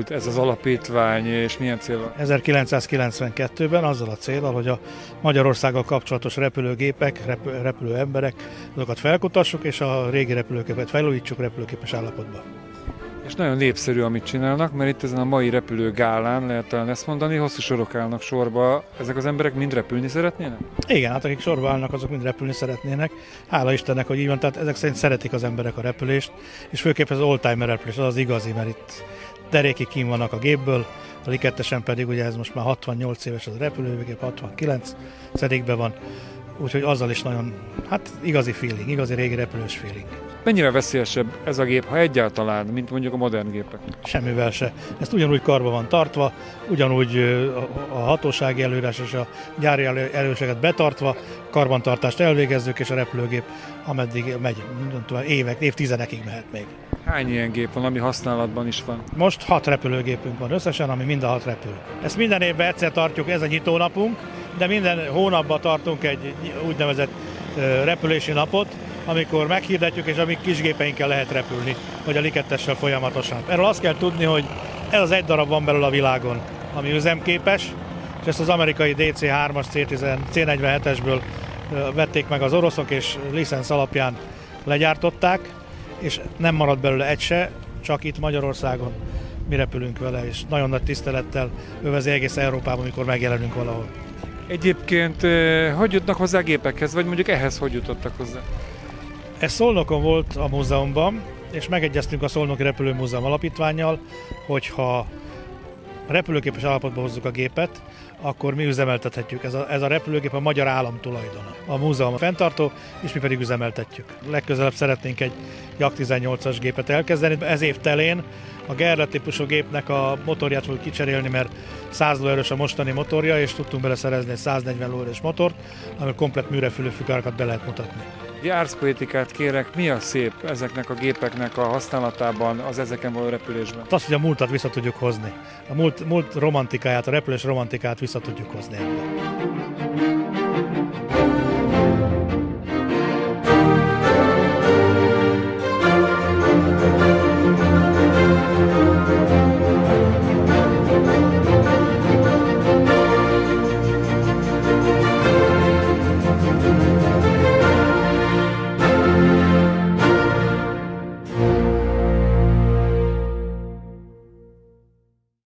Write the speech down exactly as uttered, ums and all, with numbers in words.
indult ez az alapítvány, és milyen célra? ezerkilencszázkilencvenkettőben azzal a céllal, hogy a Magyarországgal kapcsolatos repülőgépek, repül, repülő emberek, azokat felkutassuk, és a régi repülőgépet felújítsuk repülőképes állapotba. És nagyon népszerű, amit csinálnak, mert itt ezen a mai repülőgálán lehet talán ezt mondani, hosszú sorok állnak sorba. Ezek az emberek mind repülni szeretnének? Igen, hát akik sorba állnak, azok mind repülni szeretnének. Hála Istennek, hogy így van, tehát ezek szerint szeretik az emberek a repülést, és főképp az oldtimer repülés, az az igazi, mert itt derékig kín vannak a gépből, a Likettesen pedig ugye ez most már hatvannyolc éves az a repülőgép, hatvankilenc szedékben van, úgyhogy azzal is nagyon, hát igazi feeling, igazi régi repülős feeling. Mennyire veszélyesebb ez a gép, ha egyáltalán, mint mondjuk a modern gépek? Semmivel se. Ezt ugyanúgy karba van tartva, ugyanúgy a hatósági előírás és a gyári előíráseket betartva, karbantartást elvégezzük, és a repülőgép ameddig megy, nem tudom, évek, évtizedekig mehet még. Hány ilyen gép van, ami használatban is van? Most hat repülőgépünk van összesen, ami mind a hat repül. Ezt minden évben egyszer tartjuk, ez a nyitónapunk, de minden hónapban tartunk egy úgynevezett repülési napot, amikor meghirdetjük, és amik kisgépeinkkel lehet repülni, vagy a Likettessel folyamatosan. Erről azt kell tudni, hogy ez az egy darab van belőle a világon, ami üzemképes, és ezt az amerikai dé cé hármas cé negyvenhetesből vették meg az oroszok, és licensz alapján legyártották, és nem maradt belőle egy se, csak itt Magyarországon mi repülünk vele, és nagyon nagy tisztelettel övezi egész Európában, amikor megjelenünk valahol. Egyébként hogy jutnak hozzá gépekhez, vagy mondjuk ehhez hogy jutottak hozzá? Ez Szolnokon volt a múzeumban, és megegyeztünk a Szolnoki Repülőmúzeum alapítvánnyal, hogyha repülőképes állapotba hozzuk a gépet, akkor mi üzemeltethetjük. Ez a, ez a repülőgép a magyar állam tulajdona. A múzeum a fenntartó, és mi pedig üzemeltetjük. Legközelebb szeretnénk egy Jak tizennyolcas gépet elkezdeni. Ez év telén a Gerle típusú gépnek a motorját fogjuk kicserélni, mert száz lóerős a mostani motorja, és tudtunk bele szerezni egy száznegyven lóerős motort, amivel komplett műrefülő fügárakat be lehet mutatni. Árszpoetikát kérek, mi a szép ezeknek a gépeknek a használatában, az ezeken való repülésben? Azt, hogy a múltat vissza tudjuk hozni. A múlt, múlt romantikáját, a repülés romantikáját vissza tudjuk hozni ebben.